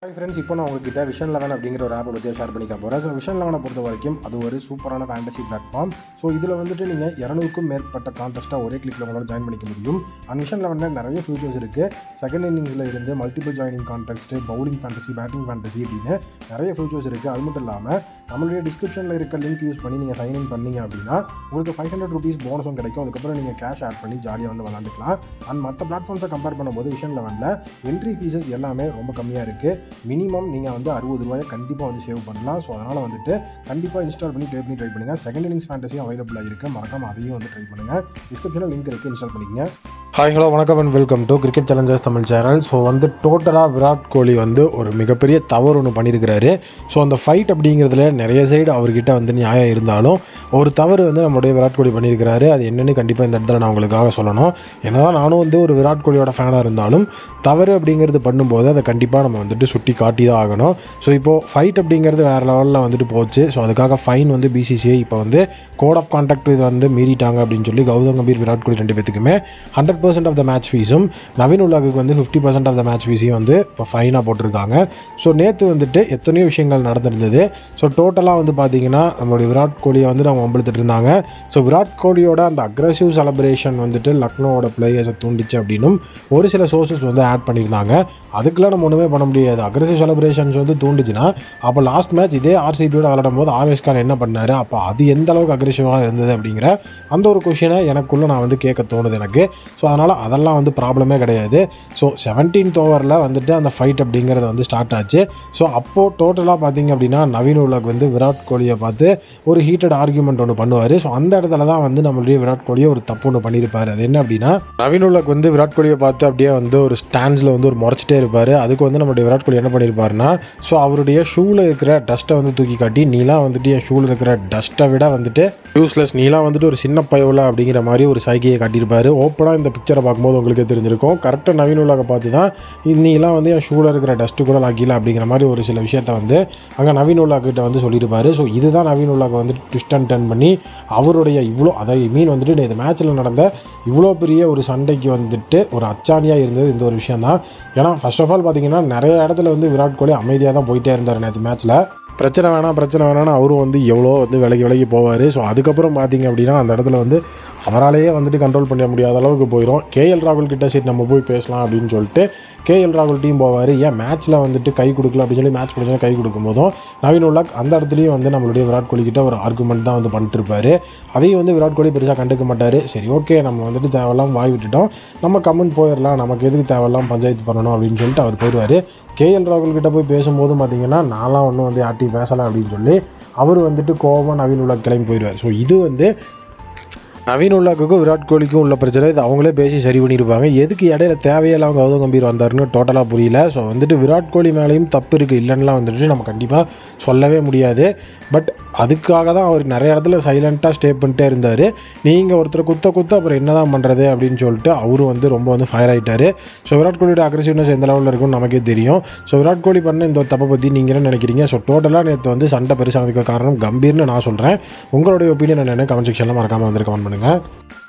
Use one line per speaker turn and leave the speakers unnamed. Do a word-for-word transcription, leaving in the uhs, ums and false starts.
Hi friends, இப்போ நான் உங்ககிட்ட விஷன் லெவன் அப்படிங்கிற ஒரு ஆப்பை பற்றி ஷேர் பண்ணிக்க போகிறேன். ஸோ விஷன் லெவனை பொறுத்த வரைக்கும் அது ஒரு சூப்பரான ஃபேண்டசி பிளாட்ஃபார்ம். ஸோ இதில் வந்துட்டு நீங்கள் இரநூறுக்கும் மேற்பட்ட கான்டெஸ்ட்டாக ஒரே கிளிக்கில் உங்களால் ஜாயின் பண்ணிக்க முடியும். அண்ட் விஷன் லெவனில் நிறைய ஃபியூச்சர்ஸ் இருக்குது. செகண்ட் இன்னிங்ஸில் இருந்து multiple joining contest, bowling fantasy, batting fantasy அப்படின்னு நிறைய ஃபியூச்சர்ஸ் இருக்குது. அது மட்டும் இல்லாமல் நம்மளுடைய டிஸ்கிரிப்ஷனில் இருக்க லிங்க் யூஸ் பண்ணி நீங்கள் சைன் இன் பண்ணீங்க அப்படின்னா உங்களுக்கு ஃபைவ் ஹண்ட்ரட் ருபீஸ் போனஸும் கிடைக்கும். அதுக்கப்புறம் நீங்கள் கேஷ் ஆட் பண்ணி ஜாலியாக வந்து விளாண்டுக்கலாம். அண்ட் மற்ற பிளாட்ஃபார்ம்ஸை கம்பேர் பண்ணும்போது விஷன் லெவனில் என்ட்ரி ஃபீஸஸ் எல்லாமே ரொம்ப கம்மியாக இருக்குது. மினிமம் நீங்கள் வந்து அறுபது ரூபாயை கண்டிப்பாக வந்து சேவ் பண்ணலாம். ஸோ அதனால் வந்துட்டு கண்டிப்பாக இன்ஸ்டால் பண்ணி ட்ரை பண்ணி ட்ரை பண்ணுங்கள். செகண்ட் இன்னிங்ஸ் ஃபேண்டஸியும் அவைலபிளாக இருக்குது. மறக்காமல் அதையும் வந்து ட்ரை பண்ணுங்கள். டிஸ்கிரிப்ஷனில் லிங்க் இருக்குது, இன்ஸ்டால் பண்ணிக்கங்க.
ஹாய் ஹலோ வணக்கம் and welcome to cricket challengers Tamil channel. So வந்து டோட்டலாக விராட் கோலி வந்து ஒரு மிகப்பெரிய தவறு ஒன்று பண்ணியிருக்கிறாரு. ஸோ அந்த ஃபைட் அப்படிங்கிறதுல நிறைய சைடு அவர்கிட்ட வந்து நியாயம் இருந்தாலும் ஒரு தவறு வந்து நம்மளுடைய விராட் கோலி பண்ணியிருக்கிறாரு. அது என்னென்னு கண்டிப்பாக இந்த இடத்துல நான் உங்களுக்காக சொல்லணும். ஏன்னா நானும் வந்து ஒரு விராட் கோலியோட ஃபேனாக இருந்தாலும் தவறு அப்படிங்கிறது பண்ணும்போது அதை கண்டிப்பாக நம்ம வந்துட்டு சுட்டி காட்டி தான் ஆகணும். ஸோ இப்போது ஃபைட் அப்படிங்கிறது வேறு லெவலில் வந்துட்டு போச்சு. ஸோ அதுக்காக ஃபைன் வந்து பிசிசிஐ இப்போ வந்து கோட் ஆஃப் கான்டாக்ட் இது வந்து மீறிட்டாங்க அப்படின்னு சொல்லி கௌதம் கம்பீர், விராட் கோலி ரெண்டு பேத்துக்குமே hundred percent of the match ஃபீஸும் நவீன் உலகுக்கு வந்து fifty percent of the match ஃபீஸையும் வந்து இப்போ ஃபைனாக போட்டிருக்காங்க. ஸோ நேற்று வந்துட்டு எத்தனையோ விஷயங்கள் நடந்திருந்தது. ஸோ டோட்டலாக வந்து பார்த்தீங்கன்னா நம்மளுடைய விராட் கோலியை வந்து அவங்க வம்பிழுத்துட்டு இருந்தாங்க. ஸோ விராட் கோலியோட அந்த அக்ரெசிவ் செலிப்ரேஷன் வந்துட்டு லக்னோவோட பிளேயர்ஸை தூண்டிச்சு அப்படின்னும் ஒரு சில சோர்ஸஸ் வந்து ஆட் பண்ணியிருந்தாங்க. அதுக்கெல்லாம் நம்ம ஒன்றுமே பண்ண முடியாது. அக்ரெசிவ் செலிப்ரேஷன்ஸ் வந்து தூண்டுச்சுன்னா அப்போ லாஸ்ட் மேட்ச் இதே ஆர்சிபியோட விளையாடும் போது ஆவேஷ் கான் என்ன பண்ணார், அப்போ அது எந்த அளவுக்கு அக்ரெசிவாக இருந்தது அப்படிங்கிற அந்த ஒரு கொஷினை எனக்குள்ளே நான் வந்து கேட்க தோணுது எனக்கு. ஸோ அதனால் அதெல்லாம் வந்து ப்ராப்ளமே கிடையாது. ஸோ செவன்டீன்த் ஓவரில் வந்துட்டு அந்த ஃபைட் அப்படிங்கிறது வந்து ஸ்டார்ட் ஆச்சு. ஸோ அப்போது டோட்டலாக பார்த்தீங்க அப்படின்னா நவீன் உலக் வந்து விராட் கோலியை பார்த்து ஒரு ஹீட்டட் ஆர்கியூமெண்ட் ஒன்று பண்ணுவார். ஸோ அந்த இடத்துல தான் வந்து நம்மளுடைய விராட் கோலியை ஒரு தப்பு ஒன்று பண்ணியிருப்பார். அது என்ன அப்படின்னா நவீன் உலக் வந்து விராட் கோலியை பார்த்து அப்படியே வந்து ஒரு ஸ்டாண்ட்ஸில் வந்து ஒரு முறைச்சிட்டே இருப்பார். அதுக்கு வந்து நம்மளுடைய விராட் கோலி என்ன பண்ணியிருப்பாருன்னா ஸோ அவருடைய ஷூவில் இருக்கிற டஸ்ட்டை வந்து தூக்கி காட்டி நீலாம் வந்துட்டு என் ஷூவில் இருக்கிற டஸ்ட்டை விட வந்துட்டு யூஸ்லெஸ், நீலாம் வந்துட்டு ஒரு சின்ன பயவுல அப்படிங்கிற மாதிரி ஒரு சைகையை காட்டியிருப்பார். ஓப்பனாக இந்த பிக்சரை பார்க்கும்போது உங்களுக்கு தெரிஞ்சிருக்கும். கரெக்டாக நவீன் உலகை பார்த்து தான் நீலாம் வந்து என் ஷூவில் இருக்கிற டஸ்ட்டு கூட லாக்கில அப்படிங்கிற மாதிரி ஒரு சில விஷயத்த வந்து அங்கே நவீன் உலகிட்ட வந்து சொல்லியிருப்பார். ஸோ இதுதான் நவீன் உலகை வந்துட்டு ட்விஸ்ட் அண்ட் டர்ன் பண்ணி அவருடைய இவ்வளோ அதை மீன் வந்துட்டு இந்த மேட்ச்சில் நடந்த இவ்வளோ பெரிய ஒரு சண்டைக்கு வந்துட்டு ஒரு அச்சாணியாக இருந்தது இந்த ஒரு விஷயம் தான். ஏன்னா ஃபர்ஸ்ட் ஆஃப் ஆல் பார்த்தீங்கன்னா நிறைய இடத்துல வந்து விராட் கோலி அமைதியாக தான் போயிட்டே இருந்தார் நேற்று மேட்ச்சில். பிரச்சனை வேணாம் பிரச்சனை வேணாம்னு அவரும் வந்து எவ்வளோ வந்து விலகி விலகி போவார். ஸோ அதுக்கப்புறம் பார்த்தீங்க அப்படின்னா அந்த இடத்துல வந்து அவராலேயே வந்துட்டு கண்ட்ரோல் பண்ண முடியாத அளவுக்கு போயிடும். கேஎல் ராகுல் கிட்ட சரி நம்ம போய் பேசலாம் அப்படின்னு சொல்லிட்டு கேஎல் ராகுல் டீம் போவார். ஏன் மேட்ச்சில் வந்துட்டு கை கொடுக்கல அப்படின்னு சொல்லி மேட்ச் முடிஞ்சா கை கொடுக்கும் போதும் நவீன் உலக் அந்த இடத்துலையும் வந்து நம்மளுடைய விராட் கோலி கிட்ட ஒரு ஆர்குமெண்ட் தான் வந்து பண்ணிட்டுருப்பார். அதையும் வந்து விராட் கோலி பெருசாக கண்டுக்க மாட்டார். சரி ஓகே, நம்ம வந்துட்டு தேவையெல்லாம் வாய் விட்டுட்டோம், நம்ம கமெண்ட் போயிடலாம், நமக்கு எதுக்கு தேவையெல்லாம் பஞ்சாயத்து பண்ணணும் அப்படின்னு சொல்லிட்டு அவர் போயிடுவார். கேஎல் ராகுல் கிட்ட போய் பேசும்போது பார்த்தீங்கன்னா நான்லாம் ஒன்றும் வந்து யார்ட்டையும் பேசலாம் அப்படின்னு சொல்லி அவர் வந்துட்டு கோவமாக நவீன் உலக் கிளம்பி போயிடுவார். ஸோ இது வந்து நவீன் உலகுக்கும் விராட் கோலிக்கும் உள்ள பிரச்சனை. இது அவங்களே பேசி சரி பண்ணியிருப்பாங்க. எதுக்கு இடையில தேவையில்லாம கௌதம் கம்பீர் வந்தாருன்னு டோட்டலாக புரியல. ஸோ வந்துட்டு விராட் கோலி மேலேயும் தப்பு இருக்குது, இல்லைன்னா வந்துட்டு நம்ம கண்டிப்பாக சொல்லவே முடியாது. பட் அதுக்காக தான் அவர் நிறைய இடத்துல சைலண்ட்டாக ஸ்டே பண்ணிட்டே இருந்தார். நீங்கள் ஒருத்தர் குத்த குத்த அப்புறம் என்ன தான் பண்ணுறது அப்படின்னு சொல்லிட்டு அவரும் வந்து ரொம்ப வந்து ஃபயர் ஆகிட்டார். ஸோ விராட் கோலியோட அக்ரெசிவ்னஸ் எந்த லெவலில் இருக்குன்னு நமக்கே தெரியும். ஸோ விராட் கோலி பண்ண இந்த தப்பை பற்றி நீங்கள் என்ன நினைக்கிறீங்க? ஸோ டோட்டலாக நேற்று வந்து சண்டை பெருசானதுக்கு காரணம் கம்பீர்னு நான் சொல்கிறேன். உங்களுடைய ஒப்பீனியன் என்னென்னு கமெண்ட் செக்ஷனில் மறக்காமல் வந்து கமெண்ட் பண்ணுங்கள்.